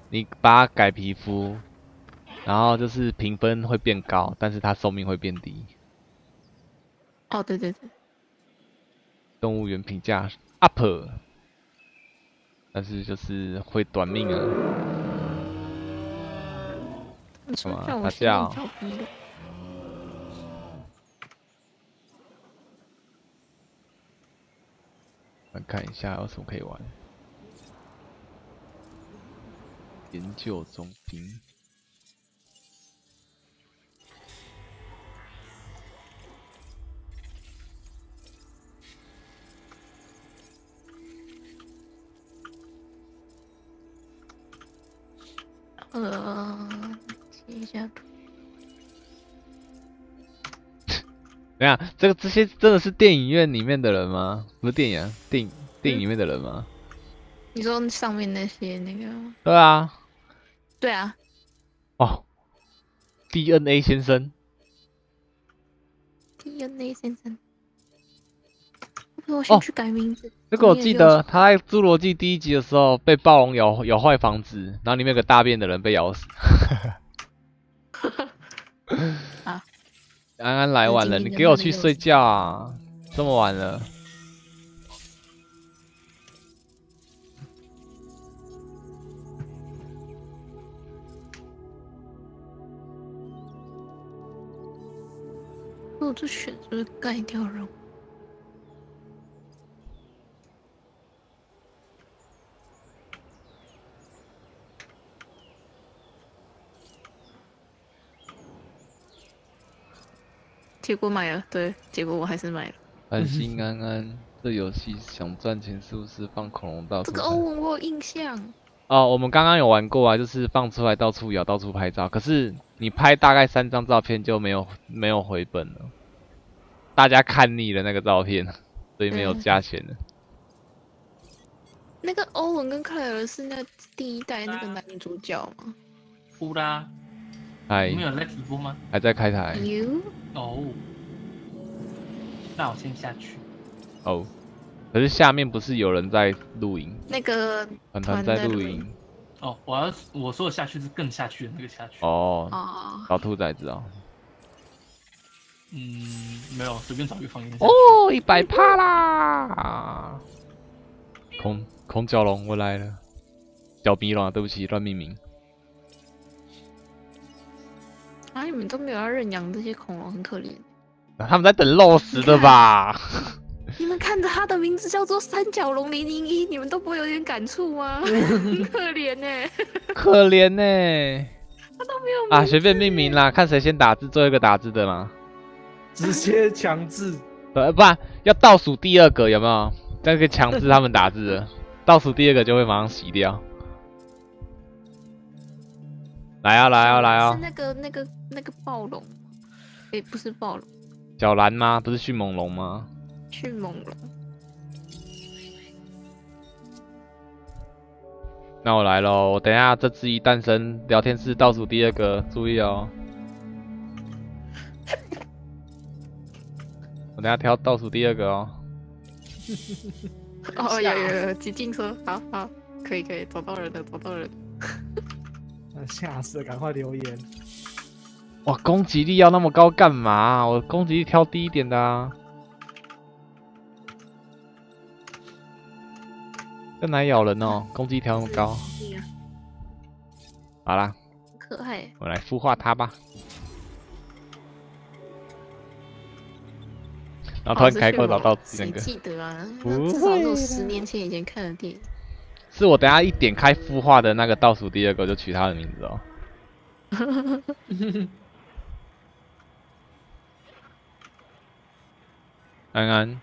你把它改皮肤，然后就是评分会变高，但是它寿命会变低。 哦，对对对， 动物园评价 up，但是就是会短命啊。 你说干嘛？ 让我先用打架哦？ 脚逼了。 来看一下有什么可以玩。研究中心。 截一下图。 等下，这些真的是电影院里面的人吗？不是电影、啊，电影里面的人吗？ 你说上面那些那个？ 对啊。 对啊。 哦，DNA 先生。 DNA 先生。我先哦， 去改名字。 这个我记得他在侏罗纪第一集的时候被暴龙咬坏房子，然后里面有个大便的人被咬死。 啊， 安安来晚了，你给我去睡觉啊！这么晚了。 我这选是不是盖掉人？结果买了，对，结果我还是买了。 安心安安，这游戏想赚钱是不是放恐龙到处这个欧文我有印象。 哦，我们刚刚有玩过啊，就是放出来到处咬，到处拍照。可是你拍大概3张照片就没有回本了，大家看腻了那个照片，所以没有加钱了。 那个欧文跟克莱尔是那第一代那个男主角吗？ 呼啦， 嗨， 你们有在直播吗？ 还在开台。 有。 哦，那我先下去。 哦，可是下面不是有人在录影？ 那个团在录影。 哦，我说的下去是更下去的那个下去。 哦， 哦， 找兔崽子哦。 没有，随便找一个房间。 哦，100%啦！空角龙，我来了。小鼻龙，对不起，乱命名。 啊，你们都没有要认养这些恐龙，很可怜。 他们在等肉食的吧？ 你们看着它的名字叫做三角龙001，你们都不会有点感触吗？很可怜呢。 可怜呢。 他都没有啊，随便命名啦，看谁先打字，最后一个打字的嘛。 直接强制。 不然要倒数第2个有没有？这样可以强制他们打字了。倒数第2个就会马上洗掉。来啊来啊来啊！ 是那个暴龙，不是暴龙。 小蓝吗？不是迅猛龙吗？ 迅猛龙。 那我来喽，我等一下这只一诞生，聊天室倒数第2个，注意哦。我等下挑倒数第2个哦。 哦，有极进车，好，可以，找到人了。 吓死了，赶快留言。 哇，攻击力要那么高干嘛？我攻击力挑低一点的啊。这哪咬人哦？攻击调那么高。好啦， 可爱。 我来孵化它吧。然后突然开口找到那个。 谁记得啊？至少是我10年前以前看的电影。 是我等下一点开孵化的那个倒数第2个就取他的名字哦。安安。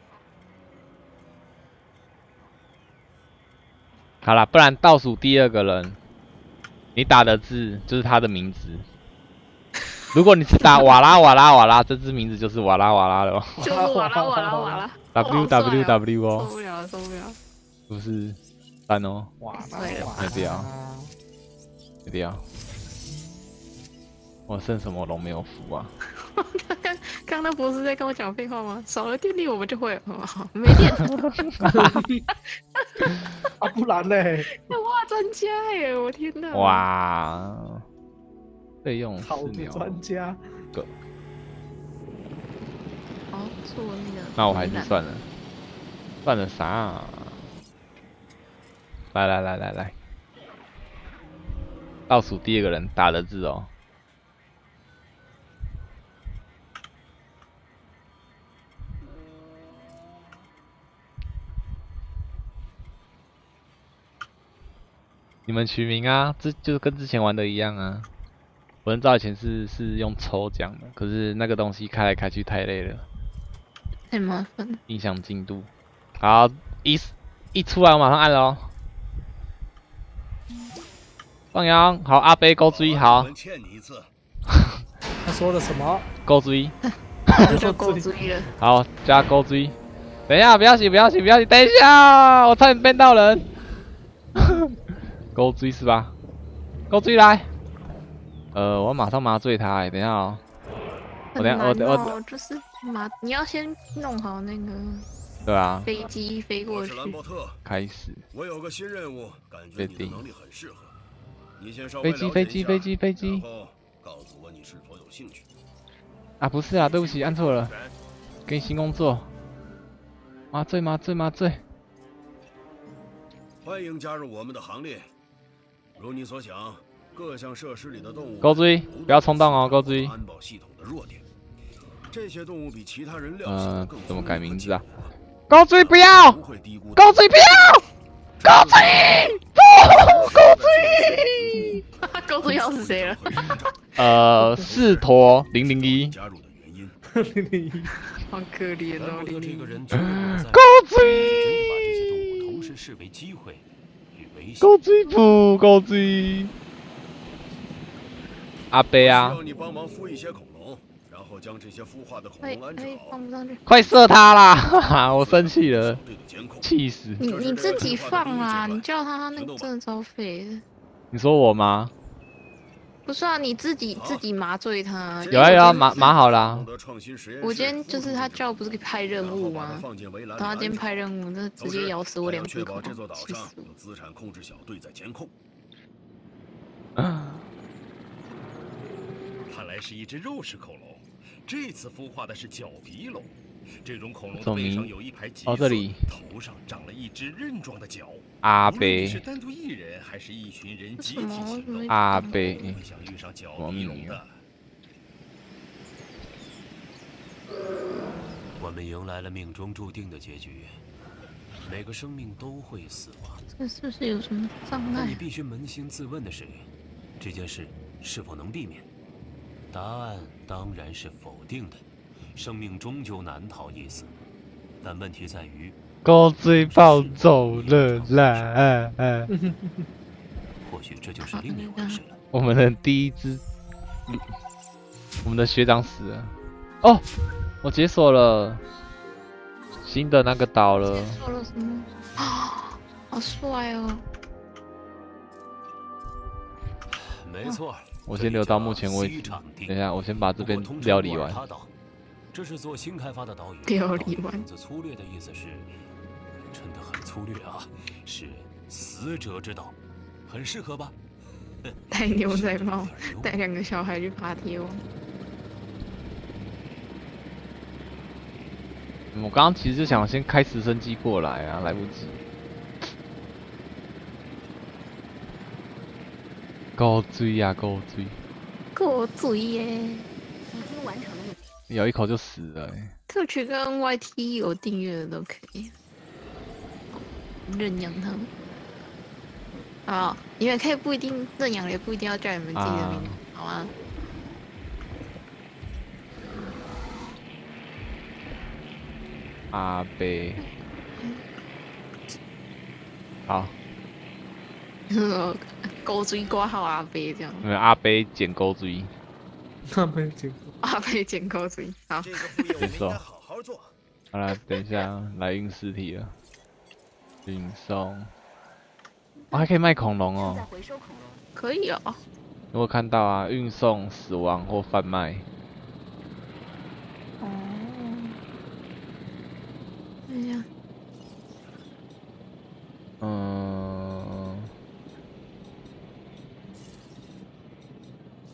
好啦，不然倒数第2个人，你打的字就是他的名字。如果你是打瓦拉瓦拉瓦拉，这只名字就是瓦拉瓦拉了。 就是瓦拉。 WWW 哦。 受不了。 不是3哦。 哇， 没必要。我剩什么龙没有服啊？ 刚那博士在跟我讲废话吗？少了电力我们就会没电。 啊，不然嘞？ 哇，赚家耶！我天哪！ 哇，备用考古饲鸟。 专家， 哦，做那个。 那我还是算了，算了啥？来，倒数第2个人打的字哦。你们取名啊，这就跟之前玩的一样啊。我很早以前是用抽奖的，可是那个东西开来开去太累了， 太麻烦了。 影响进度。好，一出来我马上按了哦。放羊，好，阿杯勾追，好， 欠你一次。 他说了什么？ 勾追， 这就够追了。 好，加勾追。等一下，不要洗，等一下，我差点变到人。勾追是吧？勾追来。我马上麻醉他，等一下哦。我就是你要先弄好那个。 对啊。 飞机飞过去。 开始。 我有个新任务，感觉你的能力很适合。你先稍微飞机。 然后告诉我你是否有兴趣。 啊，不是啊，对不起，按错了。给你新工作。麻醉。 欢迎加入我们的行列。如你所想，各项设施里的动物。 勾追，不要冲动哦，勾追。 安保系统的弱点。这些动物比其他人料想的更怎么改名字啊？勾追不要！勾追不要！勾追！不！勾追！ 勾追要是谁了？ 4坨001。 加入的原因。 好可怜哦， 勾追！ 同时视为机会与危险。 勾追不？勾追！阿贝啊！ 需要你帮忙孵一些恐龙，然后将这些孵化的恐龙拦住。 放不上去。 快射他啦！哈哈，我生气了，气死！ 你自己放啊！你叫他那个真的超废的。 你说我吗？ 不是啊，你自己麻醉他。 有啊，麻好啦。 我今天就是他叫不是派任务吗？然后他今天派任务，那直接咬死我2只恐龙，气死我！ 资产控制小队在监控。 看来是一只肉食恐龙，这次孵化的是角鼻龙。这种恐龙的背上有一排棘刺，头上长了一只刃状的角。 阿贝是单独一人还是一群人集体行动？ 阿贝， 会想遇上角鼻龙的。我们迎来了命中注定的结局，每个生命都会死亡。 这是不是有什么障碍？ 你必须扪心自问的是，这件事是否能避免？答案当然是否定的。生命终究难逃一死，但问题在于， 勾追暴走了啦！ 或许这就是另一回事了。 我们的第一只，我们的学长死了。哦，我解锁了新的那个岛了。 解锁了什么？啊，好帅哦！ 没错。 我先留到目前为止。等一下，我先把这边料理完。 这是座新开发的岛屿。 料理完。 粗略的意思是，真的很粗略啊，是死者之岛，很适合吧？ 戴牛仔帽，带2个小孩去爬铁网。 我刚刚其实就想先开直升机过来啊，来不及。勾追呀，勾追！ 勾追耶！ 已经完成了。 咬一口就死了特区跟 YT 有订阅的都可以认养他们。啊，你们可以不一定认养，也不一定要叫你们自己的名字，好吗？ 阿贝，好。 勾追挂号阿贝这样。 没有阿贝捡勾追。 阿贝捡。 阿贝捡勾追，好。 接受。好了，等一下来运尸体了。运送。哦，还可以卖恐龙哦。 可以哦。 如果看到啊，运送、死亡或贩卖。 哦。哎呀。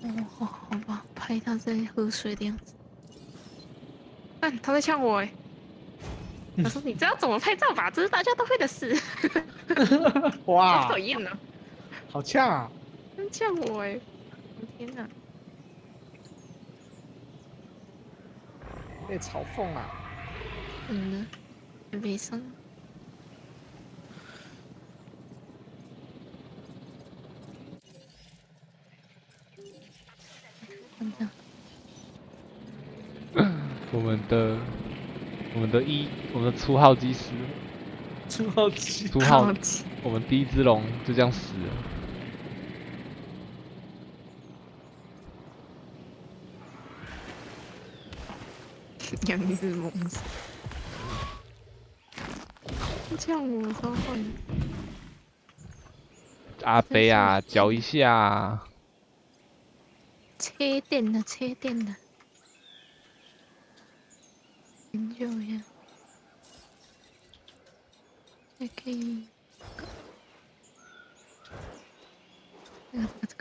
哦，好吧，拍他在喝水的样子。但他在呛我哎。他说：“你知道怎么拍照吧？这是大家都会的事。”好哇讨，厌呢， 好呛啊！ 真呛我哎！我天哪！ 被嘲讽啊！ 嗯呢，悲伤。 我们的初号机师， 出好奇， 初号好奇我们第一只龙就这样死了。 养一只猛兽，呛我超坏。 阿飞啊，嚼一下啊。 切电了，切电了。研究一下，还可以。这个，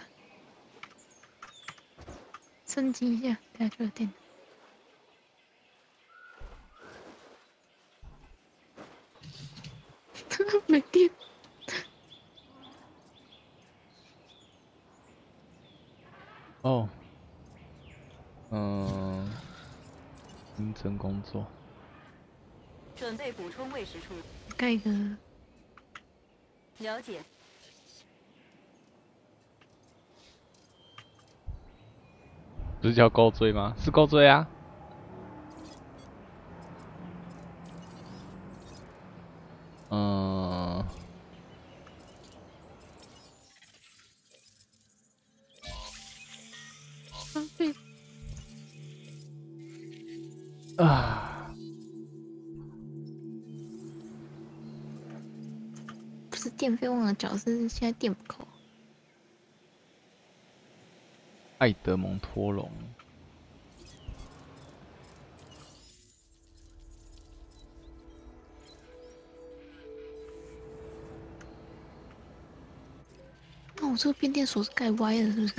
升级一下，等下就有电了。没电。 哦，清晨工作。 准备补充喂食处。 盖一个。 了解。 不是叫勾追吗？是勾追啊。 对。 啊， 不是电费忘了缴，是现在电不够。 艾德蒙托龙。 那我这个变电所是盖歪了，是不是？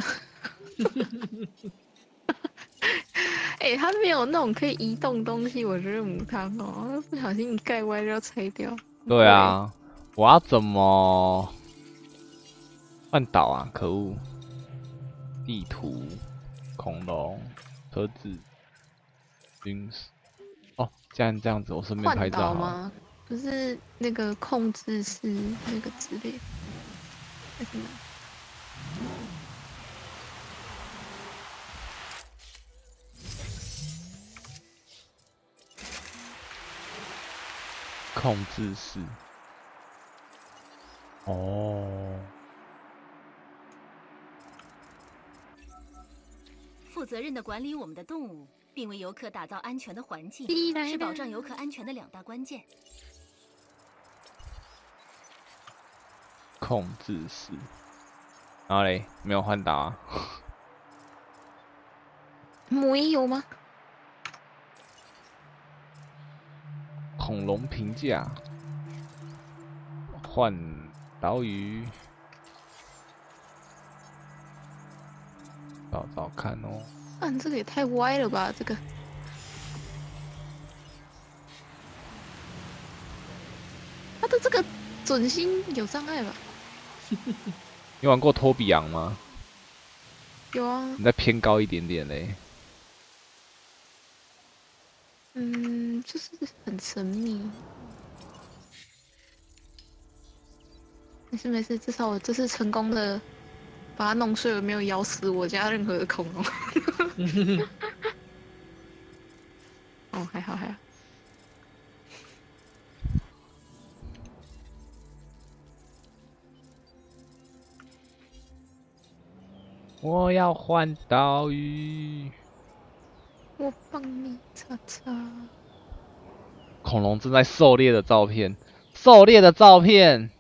哎、它没有那种可以移动东西，我觉得母汤哦，不小心你盖歪就要拆掉。 对啊，我要怎么换岛啊？可恶！地图、恐龙、车子、军事。哦，既然这样子，我顺便拍换照好了。 岛吗？不是那个控制室那个之类的，那什么？ 控制室。哦。 负责任的管理我们的动物，并为游客打造安全的环境，是保障游客安全的2大关键。 控制室。然后嘞，没有换岛啊。 母一有吗？ 恐龙评价。换岛屿。找找看哦。 啊，这个也太歪了吧！这个，它的这个准心有障碍吧？ 你玩过托比昂吗？ 有啊。 你再偏高一点点嘞。 就是很神秘。没事，至少我这次成功的把它弄碎了，没有咬死我家任何的恐龙。哦，还好。 我要换岛屿。 我帮你擦擦。 恐龙正在狩猎的照片，狩猎的照片。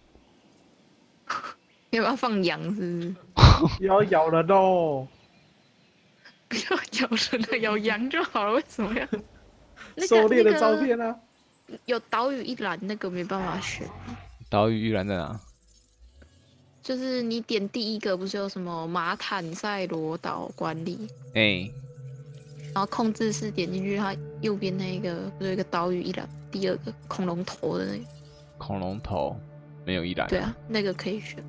要不要放羊？是不是？ 要咬人哦！ 不要咬人了，咬羊就好了。为什么要？ 狩猎的照片啊！ 有岛屿一览，那个没办法选。 岛屿预览在哪？ 就是你点第一个不是有什么马坦塞罗岛管理？然后控制室点进去，它右边那个不是有一个岛屿一栏，第二个恐龙头的那个。 恐龙头没有一栏。 对啊，那个可以选。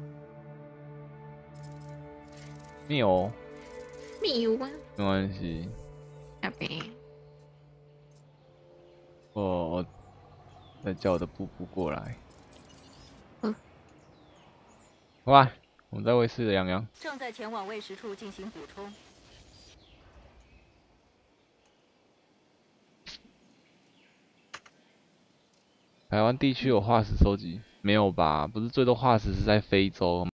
谬谬啊， 没关系。 那边。 我再叫我的布布过来。哇，我们在喂饲的羊羊。 正在前往喂食处进行补充。 台湾地区有化石收集？没有吧？不是最多化石是在非洲。